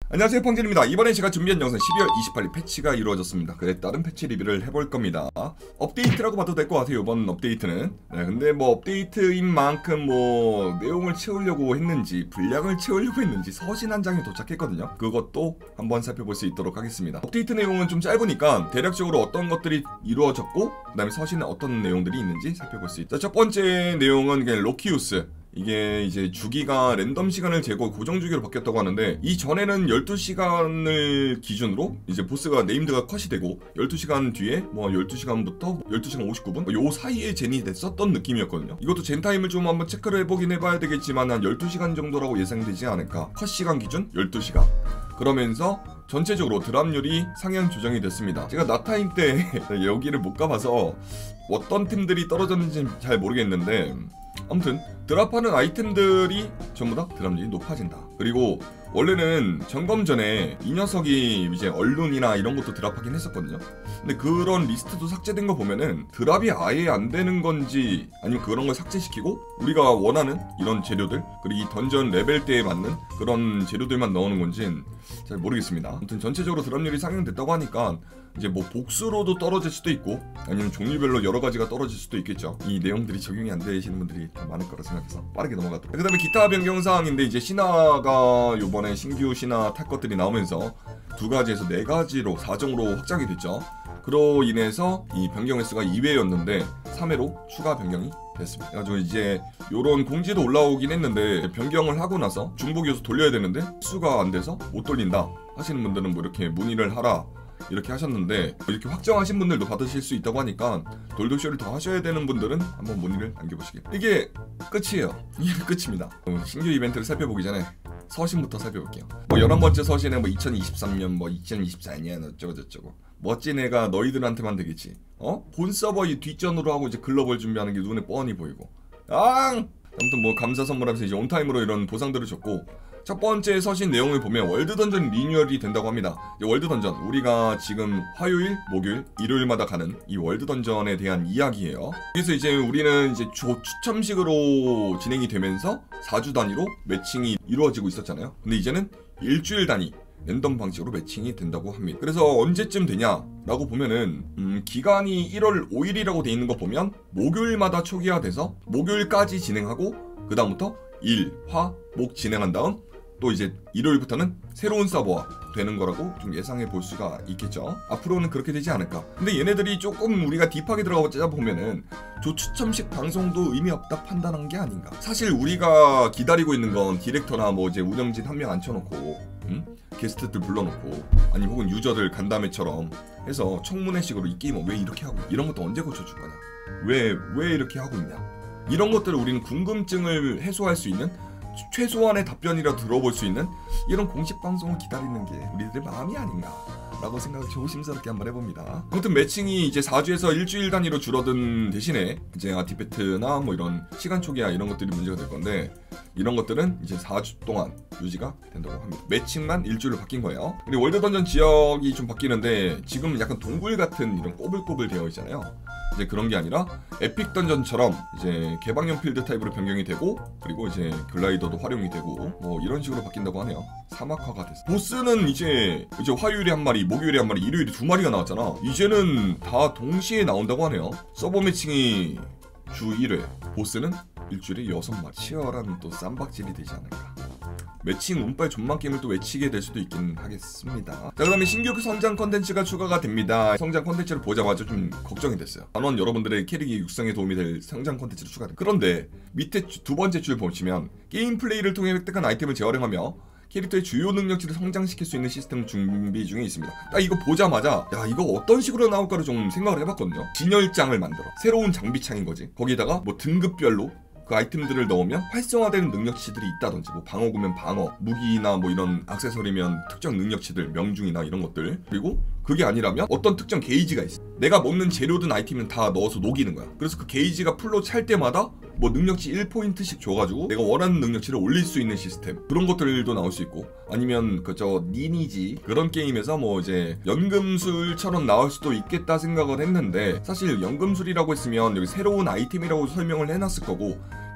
안녕하세요, 펑진입니다. 이번에 제가 준비한 영상 12월 28일 패치가 이루어졌습니다. 그에 따른 패치 리뷰를 해볼 겁니다. 업데이트라고 봐도 될 것 같아요, 이번 업데이트는. 근데 뭐 업데이트인 만큼 뭐 내용을 채우려고 했는지 분량을 채우려고 했는지 서신 한 장이 도착했거든요. 그것도 한번 살펴볼 수 있도록 하겠습니다. 업데이트 내용은 좀 짧으니까 대략적으로 어떤 것들이 이루어졌고 그 다음에 서신에 어떤 내용들이 있는지 살펴볼 수 있죠. 첫 번째 내용은 그냥 로키우스, 이게 이제 주기가 랜덤 시간을 재고 고정 주기로 바뀌었다고 하는데, 이전에는 12시간을 기준으로 이제 보스가 네임드가 컷이 되고 12시간 뒤에 뭐 12시간부터 12시간 59분 요 사이에 젠이 됐었던 느낌이었거든요. 이것도 젠 타임을 좀 한번 체크를 해보긴 해봐야 되겠지만 한 12시간 정도라고 예상되지 않을까. 컷 시간 기준 12시간. 그러면서 전체적으로 드랍률이 상향 조정이 됐습니다. 제가 나타임 때 여기를 못 가봐서 어떤 팀들이 떨어졌는지 잘 모르겠는데, 아무튼 드랍하는 아이템들이 전부 다 드랍률이 높아진다. 그리고 원래는 점검 전에 이 녀석이 이제 얼룬이나 이런 것도 드랍하긴 했었거든요. 근데 그런 리스트도 삭제된 거 보면은 드랍이 아예 안 되는 건지, 아니면 그런 걸 삭제시키고 우리가 원하는 이런 재료들, 그리고 이 던전 레벨대에 맞는 그런 재료들만 넣는 건지는 잘 모르겠습니다. 아무튼 전체적으로 드랍률이 상향됐다고 하니까 이제 뭐 복수로도 떨어질 수도 있고 아니면 종류별로 여러 가지가 떨어질 수도 있겠죠. 이 내용들이 적용이 안 되시는 분들이 더 많을 거라 생각해서 빠르게 넘어가도록. 그 다음에 기타 변경 사항인데, 이제 신화가 요번에 신규 신화 탈 것들이 나오면서 2가지에서 4가지로 4정으로 확장이 됐죠. 그로 인해서 이 변경 횟수가 2회였는데 3회로 추가 변경이 됐습니다. 그래가지고 이제 요런 공지도 올라오긴 했는데, 변경을 하고 나서 중복 요소 돌려야 되는데 수가 안 돼서 못 돌린다 하시는 분들은 뭐 이렇게 문의를 하라 이렇게 하셨는데, 이렇게 확정하신 분들도 받으실 수 있다고 하니까 돌돌쇼를 더 하셔야 되는 분들은 한번 문의를 남겨보시길. 이게 끝이에요. 이게 끝입니다. 신규 이벤트를 살펴보기 전에 서신부터 살펴볼게요. 뭐 11번째 서신에 뭐 2023년 뭐 2024년 어쩌고저쩌고, 멋진 애가 너희들한테만 되겠지. 본 서버 이 뒷전으로 하고 이제 글로벌 준비하는 게 눈에 뻔히 보이고. 아무튼 뭐 감사 선물하면서 이제 온타임으로 이런 보상들을 줬고, 첫 번째 서신 내용을 보면 월드 던전 리뉴얼이 된다고 합니다. 월드 던전, 우리가 지금 화요일, 목요일, 일요일마다 가는 이 월드 던전에 대한 이야기예요. 그래서 이제 우리는 이제 추첨식으로 진행이 되면서 4주 단위로 매칭이 이루어지고 있었잖아요. 근데 이제는 일주일 단위 랜덤 방식으로 매칭이 된다고 합니다. 그래서 언제쯤 되냐라고 보면은 기간이 1월 5일이라고 돼 있는 거 보면 목요일마다 초기화돼서 목요일까지 진행하고, 그 다음부터 일, 화, 목 진행한 다음 또 이제 일요일부터는 새로운 서버가 되는 거라고 좀 예상해 볼 수가 있겠죠. 앞으로는 그렇게 되지 않을까. 근데 얘네들이 조금 우리가 딥하게 들어가 보면은 조추첨식 방송도 의미 없다 판단한 게 아닌가. 사실 우리가 기다리고 있는 건 디렉터나 뭐 이제 운영진 한 명 앉혀놓고 게스트들 불러놓고, 아니 혹은 유저들 간담회처럼 해서 청문회식으로 이 게임은 왜 이렇게 하고, 이런 것도 언제 고쳐줄 거냐, 왜 이렇게 하고 있냐, 이런 것들을 우리는 궁금증을 해소할 수 있는 최소한의 답변이라 들어볼 수 있는 이런 공식 방송을 기다리는 게 우리들의 마음이 아닌가 라고 생각을 조심스럽게 한번 해봅니다. 아무튼 매칭이 이제 4주에서 일주일 단위로 줄어든 대신에 이제 아티팩트나 뭐 이런 시간 초기화 이런 것들이 문제가 될 건데, 이런 것들은 이제 4주 동안 유지가 된다고 합니다. 매칭만 일주일로 바뀐 거예요. 그리고 월드 던전 지역이 좀 바뀌는데, 지금은 약간 동굴 같은 이런 꼬불꼬불 되어 있잖아요. 이제 그런 게 아니라 에픽 던전처럼 이제 개방형 필드 타입으로 변경이 되고, 그리고 이제 글라이더도 활용이 되고 뭐 이런 식으로 바뀐다고 하네요. 사막화가 됐어. 보스는 이제 화요일에 한 마리, 목요일에 한 마리, 일요일에 2마리가 나왔잖아. 이제는 다 동시에 나온다고 하네요. 서버 매칭이 주 1회, 보스는 일주일에 6마리. 치열한 또 쌈박질이 되지 않을까. 매칭 운빨 존만 게임을 또 외치게 될 수도 있긴 하겠습니다. 자, 그 다음에 신규 성장 컨텐츠가 추가가 됩니다. 성장 컨텐츠를 보자마자 좀 걱정이 됐어요. 단원 여러분들의 캐릭이 육성에 도움이 될 성장 컨텐츠로 추가됩니다. 그런데 밑에 2번째 줄 보시면 게임 플레이를 통해 획득한 아이템을 재활용하며 캐릭터의 주요 능력치를 성장시킬 수 있는 시스템 준비 중에 있습니다. 딱 이거 보자마자 야, 이거 어떤 식으로 나올까를 좀 생각을 해봤거든요. 진열장을 만들어 새로운 장비창인 거지. 거기다가 뭐 등급별로 그 아이템들을 넣으면 활성화되는 능력치들이 있다든지, 뭐 방어구면 방어, 무기나 뭐 이런 액세서리면 특정 능력치들, 명중이나 이런 것들. 그리고 그게 아니라면 어떤 특정 게이지가 있어. 내가 먹는 재료든 아이템은 다 넣어서 녹이는 거야. 그래서 그 게이지가 풀로 찰 때마다 뭐 능력치 1포인트씩 줘가지고 내가 원하는 능력치를 올릴 수 있는 시스템, 그런 것들도 나올 수 있고, 아니면 그저 니니지 그런 게임에서 뭐 이제 연금술처럼 나올 수도 있겠다 생각을 했는데, 사실 연금술이라고 했으면 여기 새로운 아이템이라고 설명을 해놨을 거고,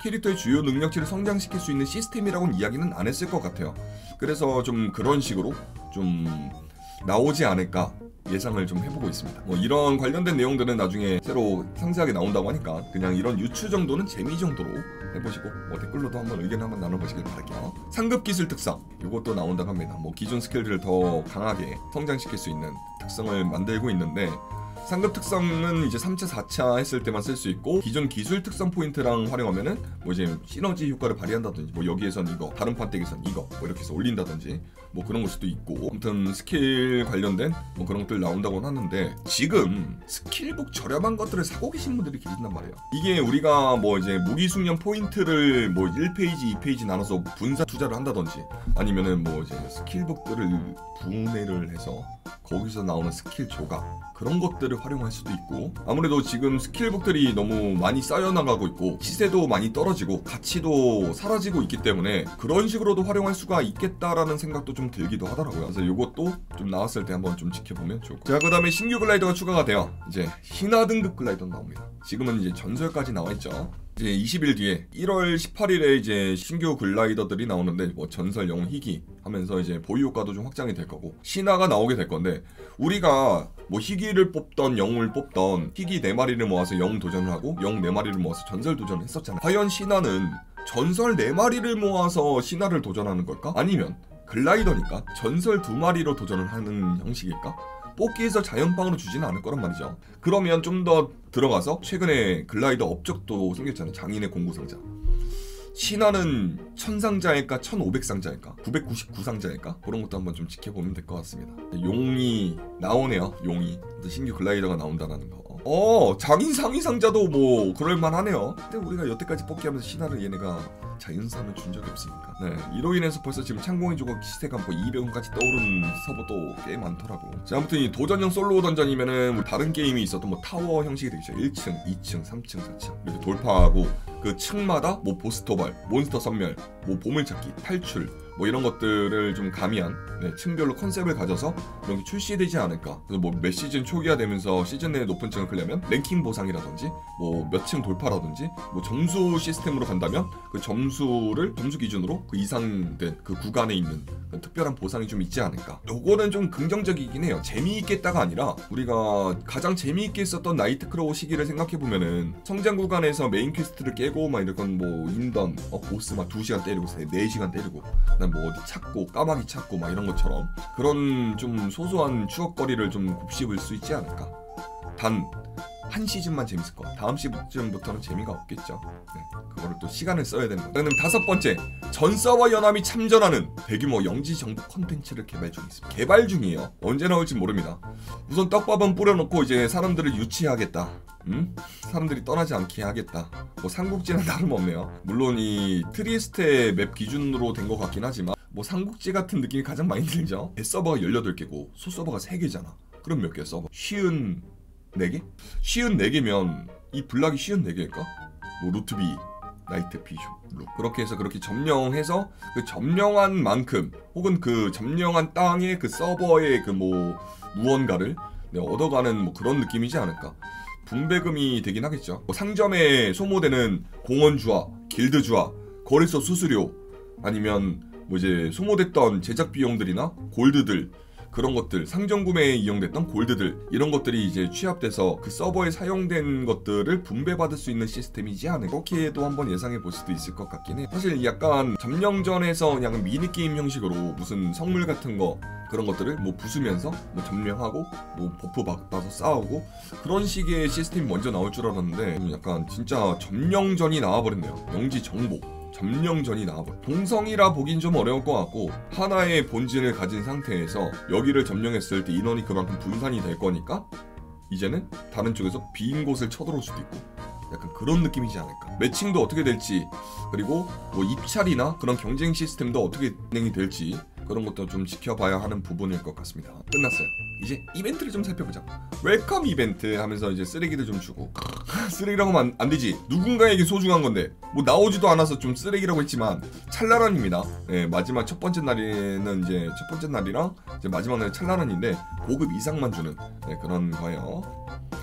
캐릭터의 주요 능력치를 성장시킬 수 있는 시스템이라고는 이야기는 안 했을 것 같아요. 그래서 좀 그런 식으로 좀 나오지 않을까 예상을 좀 해보고 있습니다. 뭐 이런 관련된 내용들은 나중에 새로 상세하게 나온다고 하니까 그냥 이런 유추 정도는 재미 정도로 해보시고 뭐 댓글로도 한번 의견 한번 나눠보시길 바랄게요. 상급 기술 특성 이것도 나온다고 합니다. 뭐 기존 스킬들을 더 강하게 성장시킬 수 있는 특성을 만들고 있는데 상급 특성은 이제 3차, 4차 했을 때만 쓸 수 있고 기존 기술 특성 포인트랑 활용하면은 뭐 이제 시너지 효과를 발휘한다든지 뭐 여기에선 이거, 다른 판때기에선 이거 뭐 이렇게 해서 올린다든지 뭐 그런 걸 수도 있고 아무튼 스킬 관련된 뭐 그런 것들 나온다고는 하는데 지금 스킬북 저렴한 것들을 사고 계신 분들이 계신단 말이에요. 이게 우리가 뭐 이제 무기 숙련 포인트를 뭐 1페이지, 2페이지 나눠서 분산 투자를 한다든지 아니면은 뭐 이제 스킬북들을 분해를 해서 거기서 나오는 스킬 조각 그런 것들을 활용할 수도 있고 아무래도 지금 스킬북들이 너무 많이 쌓여나가고 있고 시세도 많이 떨어지고 가치도 사라지고 있기 때문에 그런 식으로도 활용할 수가 있겠다라는 생각도 좀 들기도 하더라고요. 그래서 이것도 좀 나왔을 때 한번 좀 지켜보면 좋을 것 같아요. 자, 그 다음에 신규 글라이더가 추가가 돼요. 이제 신화 등급 글라이더 나옵니다. 지금은 이제 전설까지 나와있죠. 이제 20일 뒤에 1월 18일에 이제 신규 글라이더들이 나오는데 뭐 전설, 영웅, 희귀 하면서 이제 보유 효과도 좀 확장이 될 거고 신화가 나오게 될 건데 우리가 뭐 희귀를 뽑던 영웅을 뽑던 희귀 4마리를 모아서 영웅 도전을 하고 영웅 4마리를 모아서 전설 도전을 했었잖아요. 과연 신화는 전설 4마리를 모아서 신화를 도전하는 걸까? 아니면 글라이더니까 전설 2마리로 도전을 하는 형식일까? 뽑기에서 자연빵으로 주지는 않을 거란 말이죠. 그러면 좀 더 들어가서 최근에 글라이더 업적도 생겼잖아요. 장인의 공구상자. 신화는 1000상자일까 1500상자일까 999상자일까 그런 것도 한번 좀 지켜보면 될 것 같습니다. 용이 나오네요. 용이 신규 글라이더가 나온다는 거. 장인 상위 상자도 뭐 그럴만하네요. 근데 우리가 여태까지 뽑기하면서 신화를 얘네가 자연상을 준 적이 없으니까. 네, 이로 인해서 벌써 지금 창공의 조각 시세가 뭐 200원까지 떠오르는 서버도 꽤 많더라고. 자, 아무튼 이 도전형 솔로 던전이면은 뭐 다른 게임이 있어도 뭐 타워 형식이 되겠죠. 1층, 2층, 3층, 4층 이렇게 돌파하고 그 층마다 뭐 보스 도발, 몬스터 섬멸, 뭐 보물찾기, 탈출 뭐 이런 것들을 좀 가미한 층별로 컨셉을 가져서 이런 게 출시되지 않을까. 그래서 뭐 몇 시즌 초기화 되면서 시즌 내에 높은 층을 끌려면 랭킹 보상이라든지 뭐 몇 층 돌파라든지 뭐 점수 시스템으로 간다면 그 점수를 점수 기준으로 그 이상된 그 구간에 있는 특별한 보상이 좀 있지 않을까. 요거는 좀 긍정적이긴 해요. 재미있겠다가 아니라 우리가 가장 재미있게 했었던 나이트크로우 시기를 생각해보면은 성장 구간에서 메인 퀘스트를 깨고 막 이런 뭐 인던 보스 막 2시간 때리고 4시간 때리고 그다음 뭐 어디 찾고 까마귀 찾고 막 이런 것처럼 그런 좀 소소한 추억거리를 좀 곱씹을 수 있지 않을까. 단 한 시즌만 재밌을 거야. 다음 시즌부터는 재미가 없겠죠. 네, 그거를 또 시간을 써야 되는 거야. 그다음 5번째, 전 서버 연합이 참전하는 대규모 영지 정보 콘텐츠를 개발 중에 있습니다. 개발 중이에요. 언제 나올지 모릅니다. 우선 떡밥은 뿌려놓고 이제 사람들을 유치하겠다. 사람들이 떠나지 않게 하겠다. 뭐 삼국지는 다름없네요. 물론 이 트리스테 맵 기준으로 된 것 같긴 하지만 뭐 삼국지 같은 느낌이 가장 많이 들죠. 대서버가 18개고 소서버가 3개잖아. 그럼 몇 개 서버? 54개? 54개면 이 블락이 54개일까? 뭐 루트비, 나이트 비숍, 그렇게 해서 그렇게 점령해서 그 점령한 만큼 혹은 그 점령한 땅의 그 서버의 그 뭐 무언가를 얻어가는 뭐 그런 느낌이지 않을까. 분배금이 되긴 하겠죠. 뭐 상점에 소모되는 공원주화, 길드주화, 거래소 수수료 아니면 뭐 이제 소모됐던 제작 비용들이나 골드들 그런 것들, 상점 구매에 이용됐던 골드들 이런 것들이 이제 취합돼서 그 서버에 사용된 것들을 분배받을 수 있는 시스템이지 않을까. 그렇게도 한번 예상해 볼 수도 있을 것 같긴 해. 사실 약간 점령전에서 그냥 미니게임 형식으로 무슨 성물 같은 거 그런 것들을 뭐 부수면서 뭐 점령하고 뭐 버프 받아서 싸우고 그런 식의 시스템이 먼저 나올 줄 알았는데 약간 진짜 점령전이 나와버렸네요. 영지 정복 점령전이 나와버려. 동성이라 보긴 좀 어려울 것 같고 하나의 본질을 가진 상태에서 여기를 점령했을 때 인원이 그만큼 분산이 될 거니까 이제는 다른 쪽에서 빈 곳을 쳐들어올 수도 있고 약간 그런 느낌이지 않을까. 매칭도 어떻게 될지 그리고 뭐 입찰이나 그런 경쟁 시스템도 어떻게 진행이 될지 그런 것도 좀 지켜봐야 하는 부분일 것 같습니다. 끝났어요. 이제 이벤트를 좀 살펴보자. 웰컴 이벤트 하면서 이제 쓰레기를 좀 주고 쓰레기라고 하면 안 되지. 누군가에게 소중한 건데 뭐 나오지도 않아서 좀 쓰레기라고 했지만 찰나란입니다. 네, 마지막 첫 번째 날에는 이제 첫 번째 날이랑 이제 마지막 날 찰나란인데 고급 이상만 주는 그런 거예요.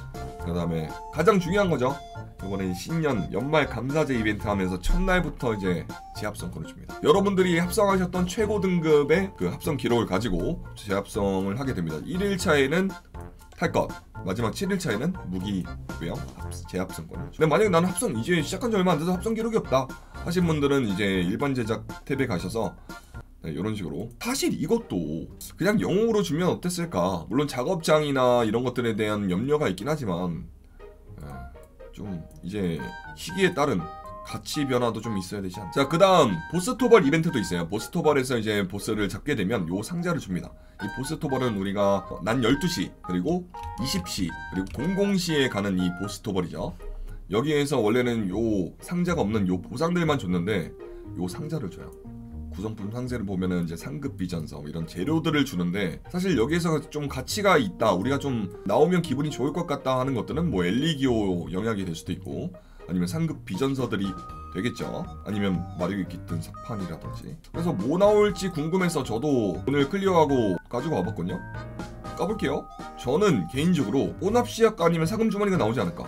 그 다음에 가장 중요한 거죠. 이번엔 신년 연말 감사제 이벤트 하면서 첫날부터 이제 재합성권을 줍니다. 여러분들이 합성하셨던 최고 등급의 그 합성 기록을 가지고 재합성을 하게 됩니다. 1일차에는 탈것, 마지막 7일차에는 무기고요. 재합성권을. 근데 만약에 나는 합성 이제 시작한 지 얼마 안 돼서 합성 기록이 없다 하신 분들은 이제 일반 제작 탭에 가셔서 네, 이런 식으로. 사실 이것도 그냥 영웅으로 주면 어땠을까. 물론 작업장이나 이런 것들에 대한 염려가 있긴 하지만 좀 이제 시기에 따른 가치 변화도 좀 있어야 되지 않나. 자, 그 다음 보스토벌 이벤트도 있어요. 보스토벌에서 이제 보스를 잡게 되면 요 상자를 줍니다. 이 보스토벌은 우리가 난 12시 그리고 20시 그리고 00시에 가는 이 보스토벌이죠. 여기에서 원래는 요 상자가 없는 요 보상들만 줬는데 요 상자를 줘요. 구성품 상자를 보면은 이제 상급 비전서 이런 재료들을 주는데, 사실 여기에서 좀 가치가 있다, 우리가 좀 나오면 기분이 좋을 것 같다 하는 것들은 뭐 엘리기오 영약이 될 수도 있고, 아니면 상급 비전서들이 되겠죠. 아니면 마력이 깃든 석판이라든지. 그래서 뭐 나올지 궁금해서 저도 오늘 클리어하고 가지고 와봤거든요. 까볼게요. 저는 개인적으로 오납시약 아니면 사금 주머니가 나오지 않을까.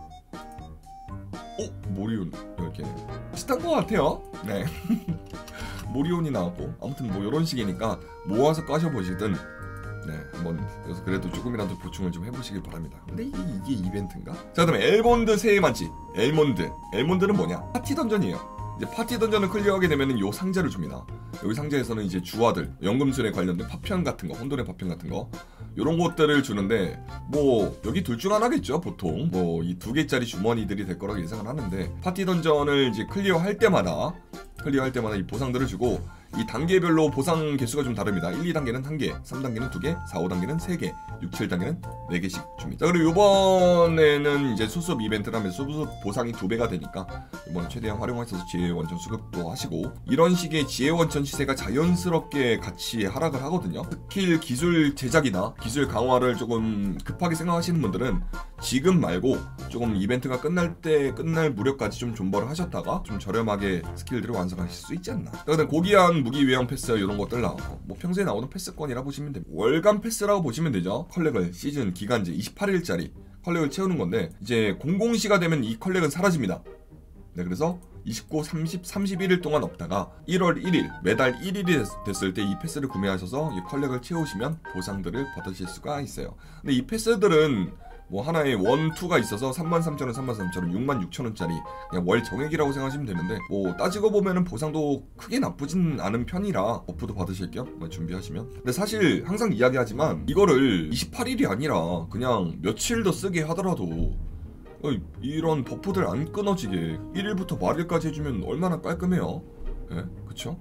모리온 이렇게 비슷한 것 같아요. 네. 모리온이 나왔고, 아무튼 뭐 이런 식이니까 모아서 까셔보시든 네, 한번 그래서 그래도 조금이라도 보충을 좀 해보시길 바랍니다. 근데 이게 이벤트인가? 자, 그다음에 엘몬드 새해 만치. 엘몬드는 뭐냐? 파티 던전이에요. 이제 파티 던전을 클리어하게 되면은 요 상자를 줍니다. 여기 상자에서는 이제 주화들, 연금술에 관련된 파편 같은 거, 혼돈의 파편 같은 거, 요런 것들을 주는데, 뭐 여기 둘 중 하나겠죠. 보통 뭐 이 2개짜리 주머니들이 될 거라고 예상을 하는데, 파티 던전을 이제 클리어할 때마다 이 보상들을 주고, 이 단계별로 보상 개수가 좀 다릅니다. 1, 2단계는 1개, 3단계는 2개, 4, 5단계는 3개, 6, 7단계는 4개씩 줍니다. 자, 그리고 이번에는 이제 수습 이벤트를 하면서 수습 보상이 2배가 되니까 이번에 최대한 활용하셔서 지혜 원천 수급도 하시고, 이런 식의 지혜 원천 시세가 자연스럽게 같이 하락을 하거든요. 스킬 기술 제작이나 기술 강화를 조금 급하게 생각하시는 분들은 지금 말고 조금 이벤트가 끝날 무렵까지 좀 존버를 하셨다가 좀 저렴하게 스킬들을 완성하실 수 있지 않나. 그다음 고귀한 무기 외형 패스 이런 것들 나오고, 뭐 평소에 나오는 패스권이라 보시면 됩니다. 월간 패스라고 보시면 되죠. 컬렉을 시즌 기간제 28일짜리 컬렉을 채우는 건데, 이제 00시가 되면 이 컬렉은 사라집니다. 네, 그래서 29, 30, 31일 동안 없다가 1월 1일 매달 1일이 됐을 때 이 패스를 구매하셔서 이 컬렉을 채우시면 보상들을 받으실 수가 있어요. 근데 이 패스들은 뭐 하나에 1, 2가 있어서 33,000원, 33,000원, 66,000원짜리 그냥 월 정액이라고 생각하시면 되는데, 뭐 따지고 보면은 보상도 크게 나쁘진 않은 편이라 버프도 받으실 겸 준비하시면. 근데 사실 항상 이야기하지만 이거를 28일이 아니라 그냥 며칠 더 쓰게 하더라도 이런 버프들 안 끊어지게 1일부터 말일까지 해주면 얼마나 깔끔해요. 네, 그쵸?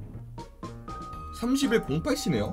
30일 08시네요.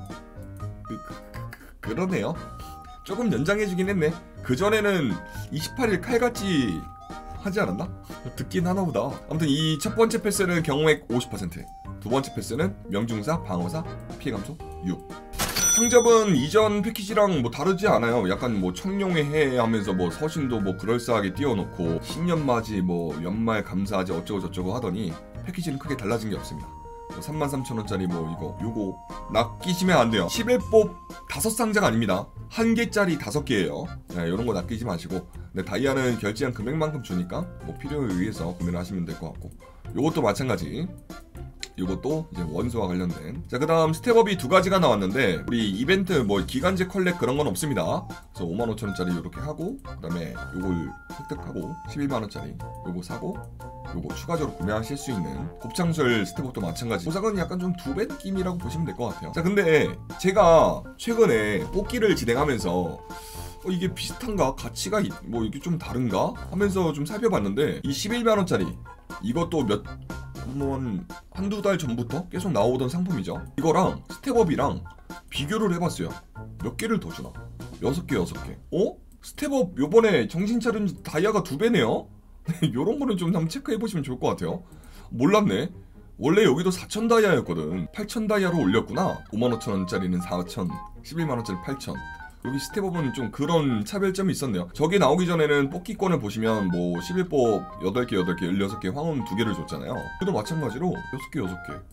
그러네요. 조금 연장해주긴 했네. 그전에는 28일 칼같이 하지 않았나? 듣긴 하나보다. 아무튼 이 첫 번째 패스는 경험액 50%, 두 번째 패스는 명중사, 방어사, 피해 감소 6. 상접은 이전 패키지랑 뭐 다르지 않아요. 약간 뭐 청룡의 해 하면서 뭐 서신도 뭐 그럴싸하게 띄워놓고 신년맞이 뭐 연말 감사하지 어쩌고 저쩌고 하더니 패키지는 크게 달라진 게 없습니다. 33,000원짜리 뭐 요거 낚이시면 안 돼요. 11법 5상자가 아닙니다. 1개짜리 5개예요. 네, 요런 거 낚이지 마시고. 근데 다이아는 결제한 금액만큼 주니까 뭐 필요에 의해서 구매를 하시면 될 것 같고, 요것도 마찬가지. 요것도 이제 원소와 관련된. 자, 그 다음 스텝업이 2가지가 나왔는데, 우리 이벤트 뭐 기간제 컬렉 그런 건 없습니다. 그래서 55,000원짜리 요렇게 하고, 그 다음에 요걸 획득하고 11만원짜리 요거 사고, 요거 추가적으로 구매하실 수 있는 곱창술 스텝업도 마찬가지. 보상은 약간 좀 2배 느낌이라고 보시면 될 것 같아요. 자, 근데 제가 최근에 뽑기를 진행하면서 이게 비슷한가? 가치가 뭐 이게 좀 다른가? 하면서 좀 살펴봤는데, 이 11만원짜리 이것도 한두 달 전부터 계속 나오던 상품이죠. 이거랑 스텝업이랑 비교를 해봤어요. 몇 개를 더 주나? 6개. 스텝업 요번에 정신 차린 다이아가 2배네요? 요런 거는 좀 한번 체크해보시면 좋을 것 같아요. 몰랐네. 원래 여기도 4,000 다이아였거든. 8,000 다이아로 올렸구나. 55,000원짜리는 4,000, 11만원짜리 8,000. 여기 스텝업은 좀 그런 차별점이 있었네요. 저게 나오기 전에는 뽑기권을 보시면 뭐 11법 8개, 16개 황혼 2개를 줬잖아요. 그도 마찬가지로 6개.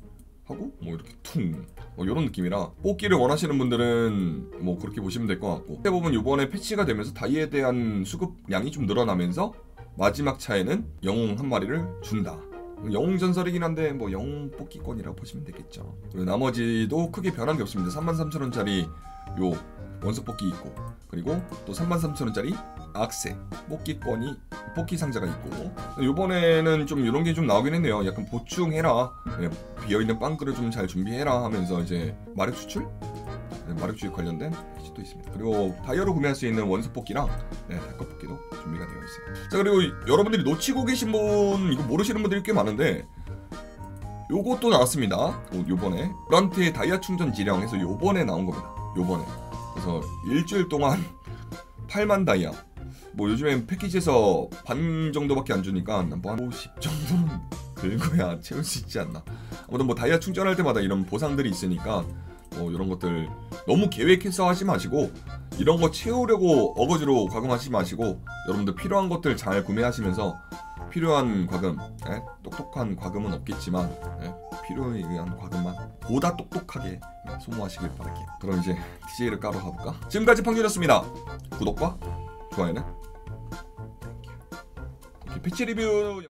하고 뭐 이렇게 퉁 뭐 이런 느낌이라 뽑기를 원하시는 분들은 뭐 그렇게 보시면 될 것 같고, 대부분 이번에 패치가 되면서 다이에 대한 수급량이 좀 늘어나면서 마지막 차에는 영웅 한 마리를 준다. 영웅 전설이긴 한데 뭐 영웅 뽑기권이라고 보시면 되겠죠. 그리고 나머지도 크게 변한 게 없습니다. 33,000원짜리 요 원석 뽑기 있고, 그리고 또 33,000원짜리 악세 뽑기 상자가 있고, 요번에는 좀 이런 게 좀 나오긴 했네요. 약간 보충해라, 비어있는 빵그릇 좀 잘 준비해라 하면서 이제 마력 추출? 마력 주입 관련된 패치도 있습니다. 그리고 다이어로 구매할 수 있는 원석 뽑기랑 닭껍 뽑기도 준비가 되어 있어요. 자, 그리고 여러분들이 놓치고 계신 분, 이거 모르시는 분들이 꽤 많은데 요것도 나왔습니다. 요번에 브란트의 다이아 충전 지령해서 요번에 나온 겁니다. 요번에 그래서 일주일 동안 8만 다이아, 뭐 요즘엔 패키지에서 반 정도밖에 안 주니까 뭐 한 50 정도는 긁어야 채울 수 있지 않나. 아무튼 뭐 다이아 충전할 때마다 이런 보상들이 있으니까 뭐 이런 것들 너무 계획해서 하지 마시고, 이런 거 채우려고 어거지로 과금하지 마시고, 여러분들 필요한 것들 잘 구매하시면서 필요한 과금, 똑똑한 과금은 없겠지만 필요에 의한 과금만 보다 똑똑하게 소모하시길 바랄게요. 그럼 이제 TJ를 까러 가볼까? 지금까지 팡준이었습니다. 구독과 좋아요는 패치 리뷰